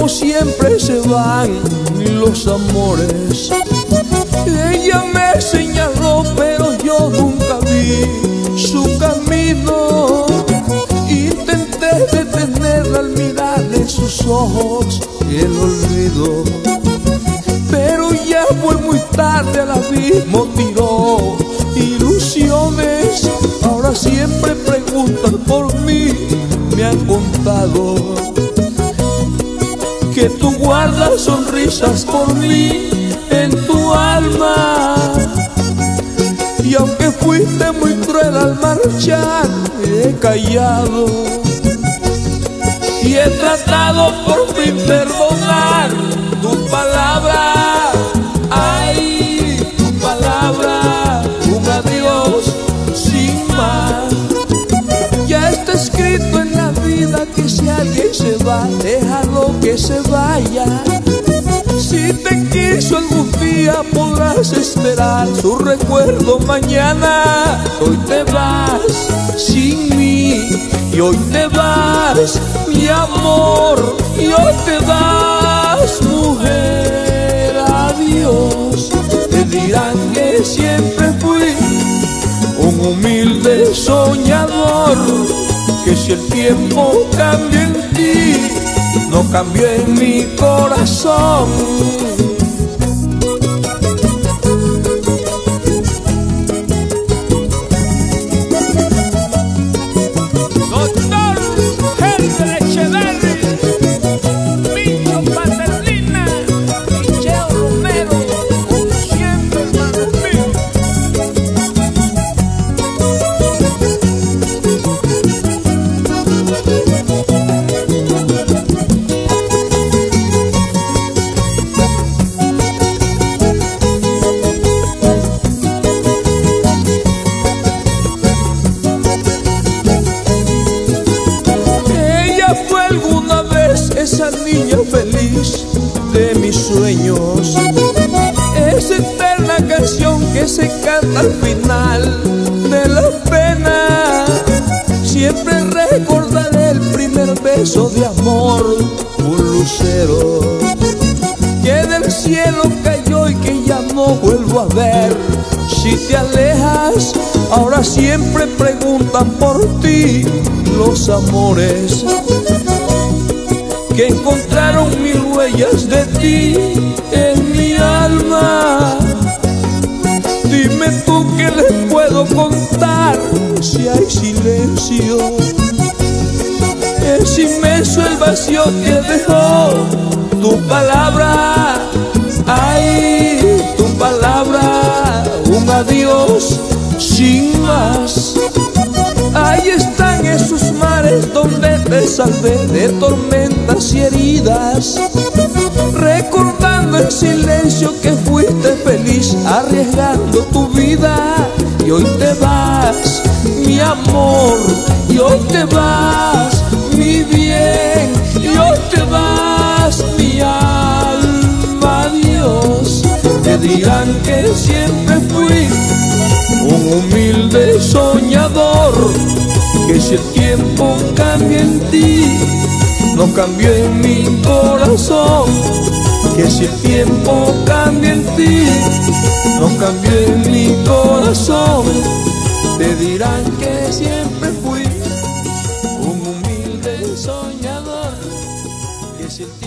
tiempo siempre se van los amores. Ella me señaló, pero yo nunca vi su camino. Intenté detenerla al mirar en sus ojos el olvido, pero ya fue muy tarde, al abismo tiró ilusiones. Ahora siempre preguntan por mí, me han contado que tú guardas sonrisas por mí en tu alma. Y aunque fuiste muy cruel al marchar, he callado y he tratado por fin perdonar tu palabra. Ay, tu palabra, un adiós sin más. Ya está escrito en la vida que si alguien se va, déjalo que se vaya. Si te quiso algún día, podrás esperar su recuerdo mañana. Hoy te vas sin mí y hoy te vas, mi amor, y hoy te vas, mujer. Adiós. Te dirán que siempre fui un humilde soñador, que si el tiempo cambia en ti, no cambió en mi corazón. Doctor Henry Echeverry, Micho Paterlina y Cheo Romero, como siempre, hermanos míos. Esa niña feliz de mis sueños, esa eterna canción que se canta al final de la pena. Siempre recordaré el primer beso de amor, un lucero que del cielo cayó y que ya no vuelvo a ver. Si te alejas, ahora siempre preguntan por ti los amores que encontraron mil huellas de ti en mi alma. Dime tú qué les puedo contar si hay silencio. Es inmenso el vacío que dejó tu palabra. Ay, tu palabra, un adiós sin más. Ahí están esos mares donde te salvé de tormentas y heridas, recordando en silencio que fuiste feliz arriesgando tu vida. Y hoy te vas, mi amor, y hoy te vas, mi bien, y hoy te vas, mi alma. Adiós. Te dirán que siempre fui un humilde soñador, que si el tiempo cambia en ti, no cambió en mi corazón. Que si el tiempo cambia en ti, no cambió en mi corazón. Te dirán que siempre fui un humilde soñador, que si el tiempo